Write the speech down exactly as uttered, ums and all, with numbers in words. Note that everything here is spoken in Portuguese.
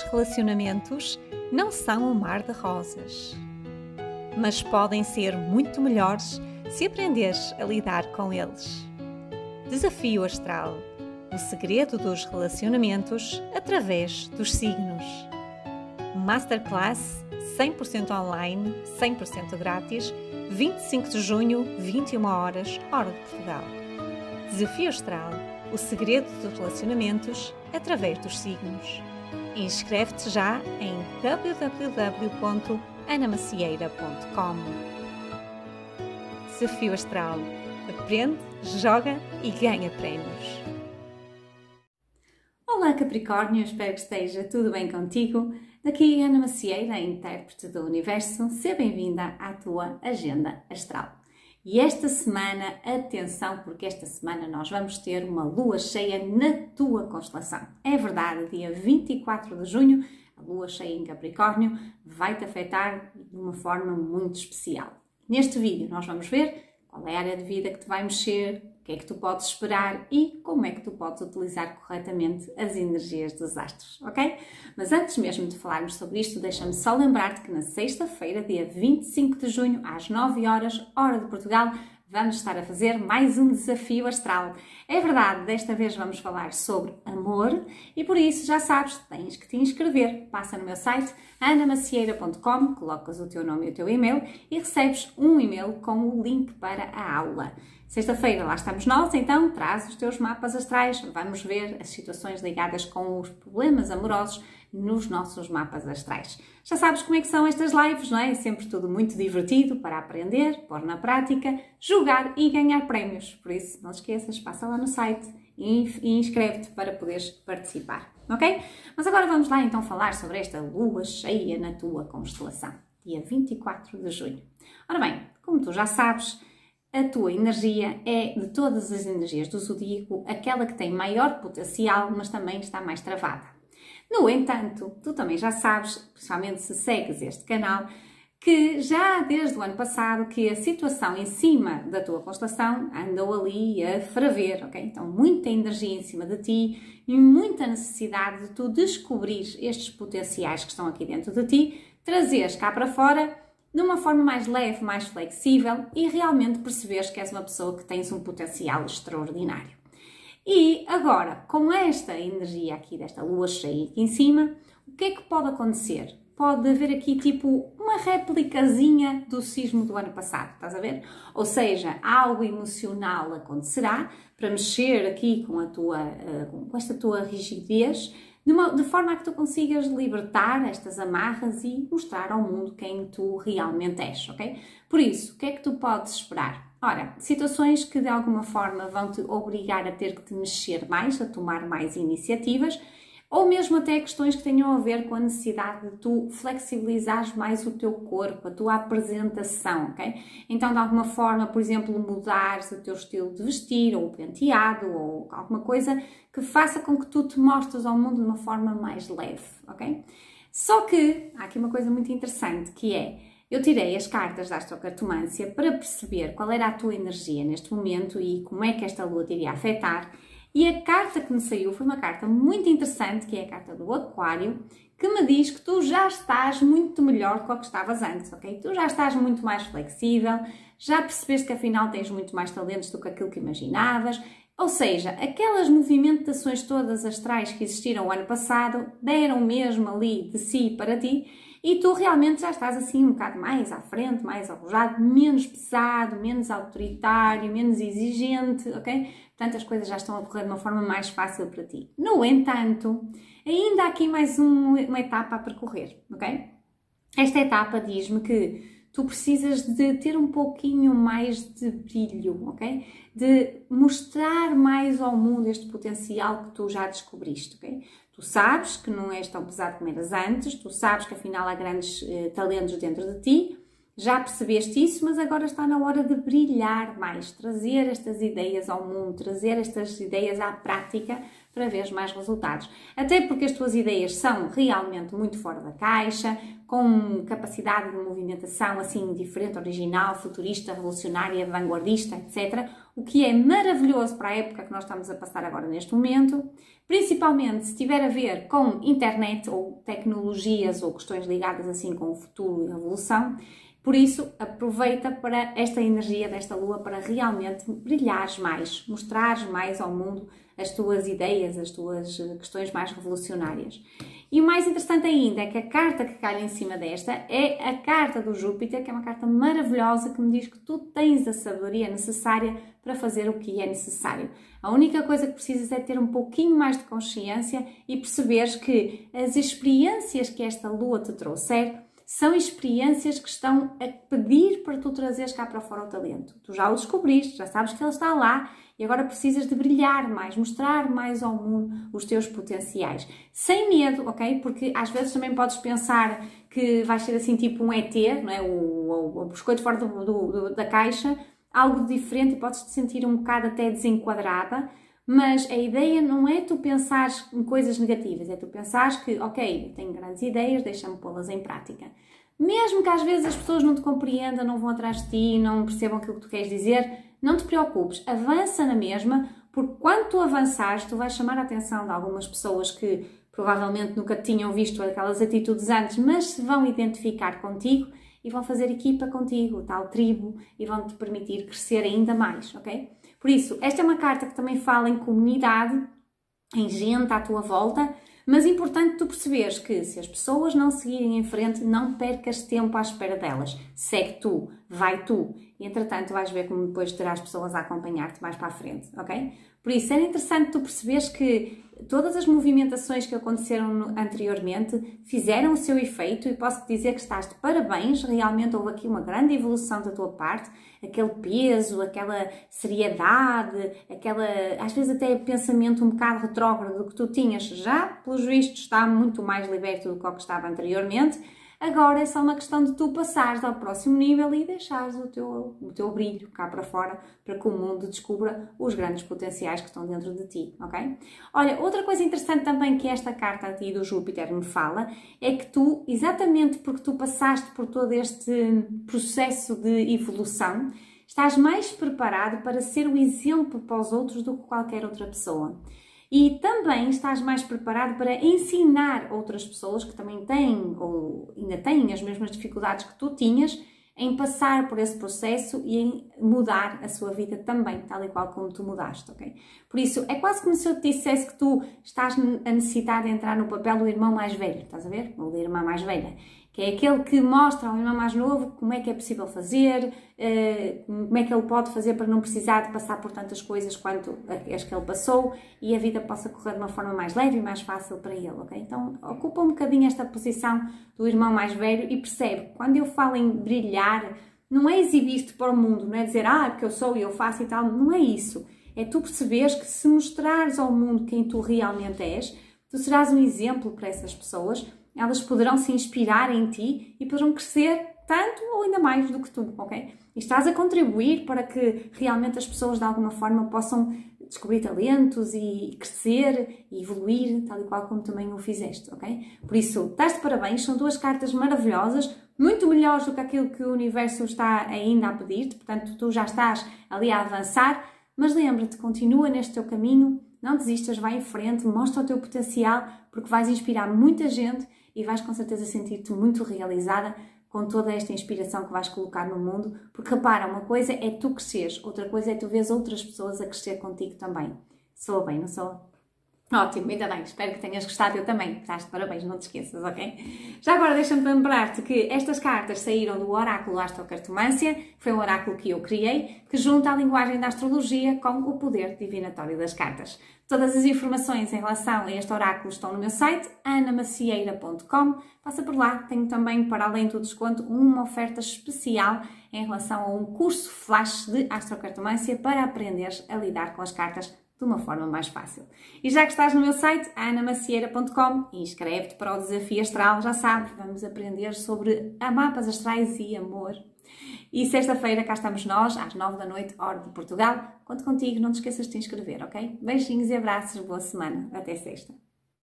relacionamentos não são um mar de rosas, mas podem ser muito melhores se aprenderes a lidar com eles. Desafio Astral: o segredo dos relacionamentos através dos signos. Masterclass cem por cento online, cem por cento grátis, vinte e cinco de junho, vinte e uma horas, hora de Portugal. Desafio Astral: o segredo dos relacionamentos através dos signos. Inscreve-te já em w w w ponto ana macieira ponto com. Desafio Astral: aprende, joga e ganha prémios. Olá Capricórnio, espero que esteja tudo bem contigo. Daqui Ana Macieira, intérprete do Universo. Seja bem-vinda à tua Agenda Astral. E esta semana, atenção, porque esta semana nós vamos ter uma lua cheia na tua constelação. É verdade, dia vinte e quatro de junho, a lua cheia em Capricórnio vai-te afetar de uma forma muito especial. Neste vídeo nós vamos ver qual é a área de vida que te vai mexer, o que é que tu podes esperar e como é que tu podes utilizar corretamente as energias dos astros, ok? Mas antes mesmo de falarmos sobre isto, deixa-me só lembrar-te que na sexta-feira, dia vinte e cinco de junho, às nove horas, hora de Portugal, vamos estar a fazer mais um desafio astral. É verdade, desta vez vamos falar sobre amor e por isso já sabes, tens que te inscrever. Passa no meu site ana macieira ponto com, colocas o teu nome e o teu e-mail e recebes um e-mail com o link para a aula. Sexta-feira lá estamos nós, então traz os teus mapas astrais, vamos ver as situações ligadas com os problemas amorosos nos nossos mapas astrais. Já sabes como é que são estas lives, não é? É sempre tudo muito divertido para aprender, pôr na prática, jogar e ganhar prémios. Por isso, não te esqueças, passa lá no site e inscreve-te para poderes participar, ok? Mas agora vamos lá então falar sobre esta lua cheia na tua constelação, dia vinte e quatro de junho. Ora bem, como tu já sabes, a tua energia é, de todas as energias do zodíaco, aquela que tem maior potencial, mas também está mais travada. No entanto, tu também já sabes, principalmente se segues este canal, que já desde o ano passado que a situação em cima da tua constelação andou ali a ferver, ok? Então muita energia em cima de ti e muita necessidade de tu descobrir estes potenciais que estão aqui dentro de ti, trazeres cá para fora de uma forma mais leve, mais flexível e realmente perceberes que és uma pessoa que tens um potencial extraordinário. E agora, com esta energia aqui desta lua cheia aqui em cima, o que é que pode acontecer? Pode haver aqui tipo uma réplicazinha do sismo do ano passado, estás a ver? Ou seja, algo emocional acontecerá para mexer aqui com, a tua, com esta tua rigidez, de, uma, de forma a que tu consigas libertar estas amarras e mostrar ao mundo quem tu realmente és, ok? Por isso, o que é que tu podes esperar? Ora, situações que de alguma forma vão te obrigar a ter que te mexer mais, a tomar mais iniciativas, ou mesmo até questões que tenham a ver com a necessidade de tu flexibilizares mais o teu corpo, a tua apresentação, ok? Então, de alguma forma, por exemplo, mudares o teu estilo de vestir, ou o penteado, ou alguma coisa que faça com que tu te mostres ao mundo de uma forma mais leve, ok? Só que, há aqui uma coisa muito interessante, que é, eu tirei as cartas da astrocartomância para perceber qual era a tua energia neste momento e como é que esta lua te iria afetar. E a carta que me saiu foi uma carta muito interessante, que é a carta do Aquário, que me diz que tu já estás muito melhor do que o que estavas antes, ok? Tu já estás muito mais flexível, já percebeste que afinal tens muito mais talentos do que aquilo que imaginavas, ou seja, aquelas movimentações todas astrais que existiram o ano passado deram mesmo ali de si para ti e tu realmente já estás assim um bocado mais à frente, mais arrojado, menos pesado, menos autoritário, menos exigente, ok? Portanto, as coisas já estão a correr de uma forma mais fácil para ti. No entanto, ainda há aqui mais um, uma etapa a percorrer, ok? Esta etapa diz-me que tu precisas de ter um pouquinho mais de brilho, ok? De mostrar mais ao mundo este potencial que tu já descobriste, ok? Tu sabes que não és tão pesado como eras antes, tu sabes que afinal há grandes eh, talentos dentro de ti, já percebeste isso, mas agora está na hora de brilhar mais, trazer estas ideias ao mundo, trazer estas ideias à prática, para veres mais resultados. Até porque as tuas ideias são realmente muito fora da caixa, com capacidade de movimentação assim diferente, original, futurista, revolucionária, vanguardista, etcétera. O que é maravilhoso para a época que nós estamos a passar agora neste momento, principalmente se tiver a ver com internet ou tecnologias ou questões ligadas assim com o futuro e a revolução. Por isso, aproveita para esta energia desta lua para realmente brilhares mais, mostrares mais ao mundo as tuas ideias, as tuas questões mais revolucionárias. E o mais interessante ainda é que a carta que cai em cima desta é a carta do Júpiter, que é uma carta maravilhosa que me diz que tu tens a sabedoria necessária para fazer o que é necessário. A única coisa que precisas é ter um pouquinho mais de consciência e perceberes que as experiências que esta lua te trouxer são experiências que estão a pedir para tu trazeres cá para fora o talento. Tu já o descobriste, já sabes que ele está lá e agora precisas de brilhar mais, mostrar mais ao mundo os teus potenciais. Sem medo, ok? Porque às vezes também podes pensar que vais ser assim tipo um E T, não é? o, o, o biscoito fora do, do, do, da caixa, algo diferente e podes te sentir um bocado até desenquadrada. Mas a ideia não é tu pensares em coisas negativas, é tu pensares que, ok, eu tenho grandes ideias, deixa-me pô-las em prática. Mesmo que às vezes as pessoas não te compreendam, não vão atrás de ti, não percebam aquilo que tu queres dizer, não te preocupes, avança na mesma, porque quando tu avançares, tu vais chamar a atenção de algumas pessoas que provavelmente nunca tinham visto aquelas atitudes antes, mas se vão identificar contigo e vão fazer equipa contigo, tal tribo, e vão-te permitir crescer ainda mais, ok? Por isso, esta é uma carta que também fala em comunidade, em gente à tua volta, mas é importante tu perceberes que se as pessoas não seguirem em frente, não percas tempo à espera delas. Segue tu, vai tu. E entretanto vais ver como depois terás pessoas a acompanhar-te mais para a frente, ok? Por isso, era interessante tu perceberes que todas as movimentações que aconteceram anteriormente fizeram o seu efeito e posso-te dizer que estás de parabéns, realmente houve aqui uma grande evolução da tua parte, aquele peso, aquela seriedade, aquela, às vezes até pensamento um bocado retrógrado que tu tinhas já, pelos vistos está muito mais liberto do que o que estava anteriormente. Agora é só uma questão de tu passares ao próximo nível e deixares o teu, o teu brilho cá para fora para que o mundo descubra os grandes potenciais que estão dentro de ti, ok? Olha, outra coisa interessante também que esta carta aqui do Júpiter me fala é que tu, exatamente porque tu passaste por todo este processo de evolução, estás mais preparado para ser o exemplo para os outros do que qualquer outra pessoa. E também estás mais preparado para ensinar outras pessoas que também têm ou ainda têm as mesmas dificuldades que tu tinhas em passar por esse processo e em mudar a sua vida também, tal e qual como tu mudaste, ok? Por isso, é quase como se eu te dissesse que tu estás a necessitar de entrar no papel do irmão mais velho, estás a ver? Ou da irmã mais velha. Que é aquele que mostra ao irmão mais novo como é que é possível fazer, como é que ele pode fazer para não precisar de passar por tantas coisas quanto as que ele passou e a vida possa correr de uma forma mais leve e mais fácil para ele, ok? Então, ocupa um bocadinho esta posição do irmão mais velho e percebe, quando eu falo em brilhar, não é exibir-te para o mundo, não é dizer, ah, porque eu sou e eu faço e tal, não é isso. É tu perceberes que se mostrares ao mundo quem tu realmente és, tu serás um exemplo para essas pessoas. Elas poderão se inspirar em ti e poderão crescer tanto ou ainda mais do que tu, ok? E estás a contribuir para que realmente as pessoas de alguma forma possam descobrir talentos e crescer e evoluir, tal e qual como também o fizeste, ok? Por isso, estás de parabéns, são duas cartas maravilhosas, muito melhores do que aquilo que o universo está ainda a pedir-te, portanto tu já estás ali a avançar, mas lembra-te, continua neste teu caminho, não desistas, vai em frente, mostra o teu potencial, porque vais inspirar muita gente e vais com certeza sentir-te muito realizada com toda esta inspiração que vais colocar no mundo, porque repara, uma coisa é tu cresceres, outra coisa é tu veres outras pessoas a crescer contigo também. Soa bem, não soa? Ótimo, ainda bem, espero que tenhas gostado, eu também. Estás de parabéns, não te esqueças, ok? Já agora deixa-me lembrar-te que estas cartas saíram do Oráculo Astrocartomância, que foi um oráculo que eu criei, que junta a linguagem da astrologia com o poder divinatório das cartas. Todas as informações em relação a este oráculo estão no meu site, ana macieira ponto com. Passa por lá, tenho também, para além do desconto, uma oferta especial em relação a um curso flash de astrocartomância para aprenderes a lidar com as cartas de uma forma mais fácil. E já que estás no meu site, ana macieira ponto com, inscreve-te para o Desafio Astral, já sabes, vamos aprender sobre mapas astrais e amor. E sexta-feira cá estamos nós, às nove da noite, hora de Portugal. Conto contigo, não te esqueças de te inscrever, ok? Beijinhos e abraços, boa semana. Até sexta.